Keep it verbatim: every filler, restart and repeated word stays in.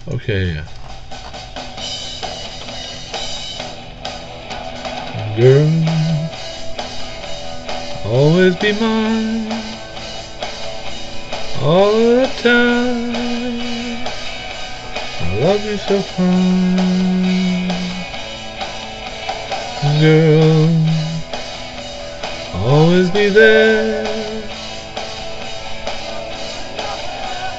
Okay. Girl, always be mine all the time. I love you so fine. Girl, always be there